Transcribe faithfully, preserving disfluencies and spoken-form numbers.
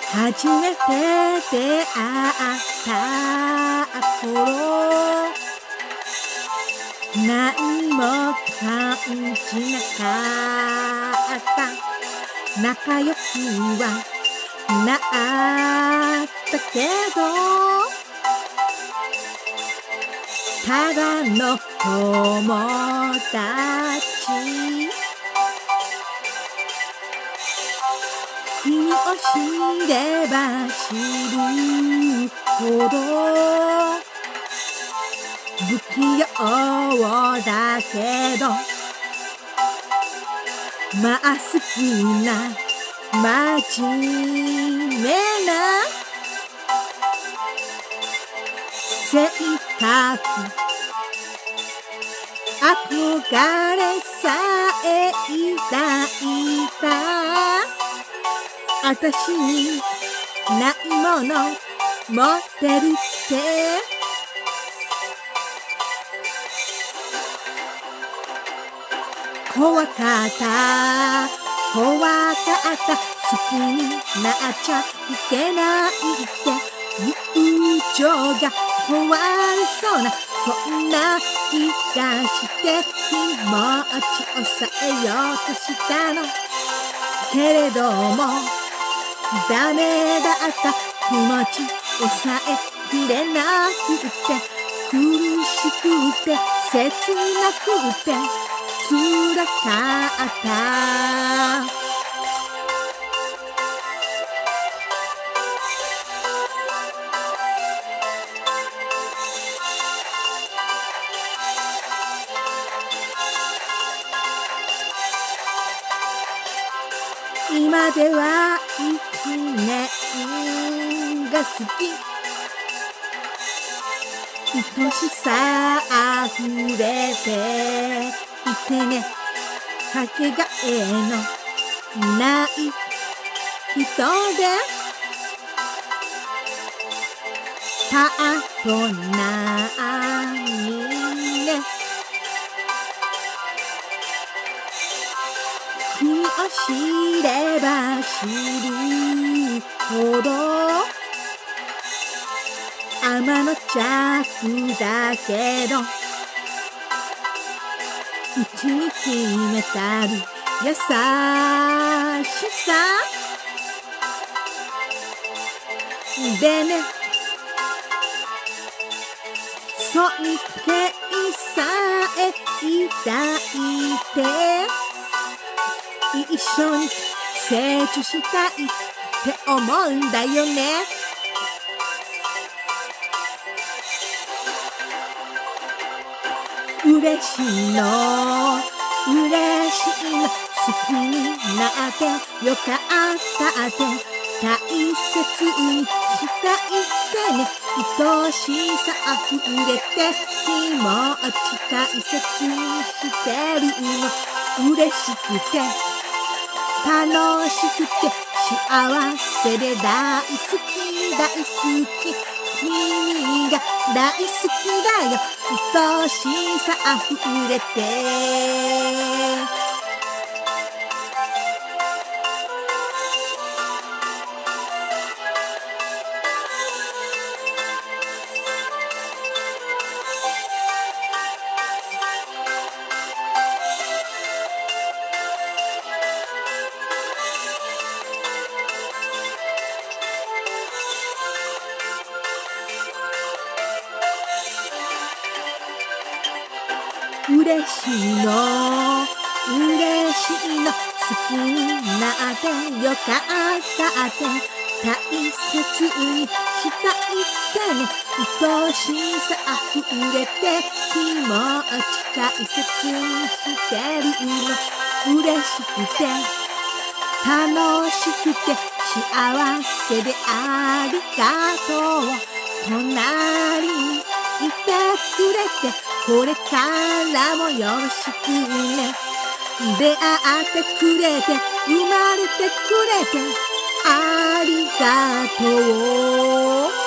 初めて出会った頃、何も感じなかった。仲良くはなったけど、ただの友達。君を知れば知るほど不器用だけど、まっすぐな真面目な性格、憧れさえ抱いた。私にないもの持ってるって怖かった怖かった好きになっちゃいけないって友情が壊れそうなそんな気がして気持ちを抑えようとしたのけれどもダメだった気持ち抑えきれなくて苦しくて切なくて辛かった今では一年が好き愛しさあふれていてねかけがえのない人でたとなにね君を知れば知るほど天の弱だけどうちに秘めたる優しさでね尊敬さえ抱いて一緒に成長したいって思うんだよね嬉しいの嬉しいの好きになってよかったって大切にしたいってね愛しさあふれて気持ち大切にしてるの嬉しくて楽しくて幸せで大好き大好き君が大好きだよ愛しさあふれて嬉しいの嬉しいの好きになってよかったって大切にしたいってね愛しさあふれて気持ち大切にしてるの嬉しくて楽しくて幸せでありがとう隣にいてくれてこれからもよろしくね出会ってくれて生まれてくれてありがとう